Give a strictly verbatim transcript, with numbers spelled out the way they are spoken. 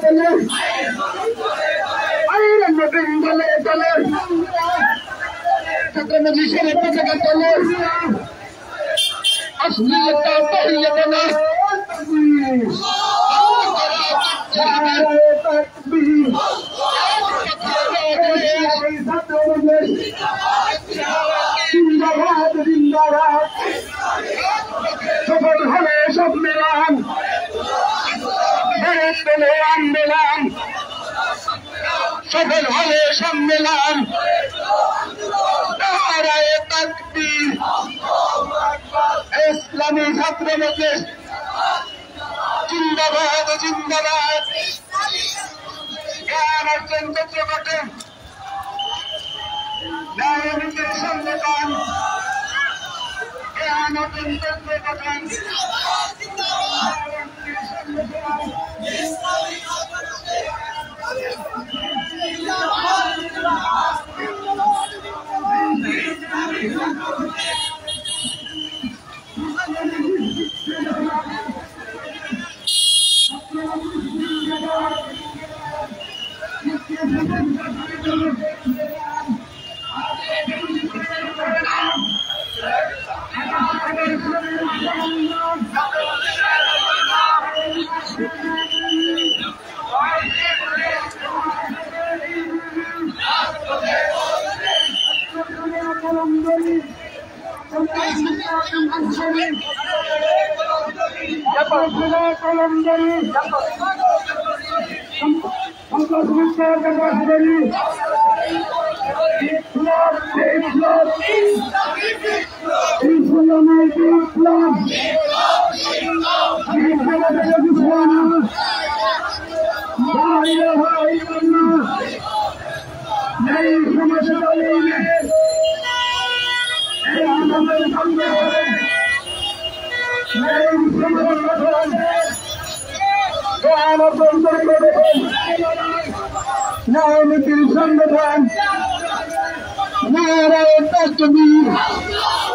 তলে আইন নবীন দলে তলে মজলিসের পতাকা তলে অশ্লীলতা তৈরি না জিন্দাবাদ জিন্দাবাদ সফল হলে সম্মেলন বেড়ে আন্দোলন সফল হলে সম্মেলন নারায়ে তাকবীর ইসলামী ছাত্র মজলিস জিন্দাবাদ জিন্দাবাদ জ্ঞান অর্জন করতে পারে ন্যায়নীতির সংগঠন জ্ঞান অর্জন করতে পারেন ন্যায়নীতির সংগঠন নারায়ে তাকবীর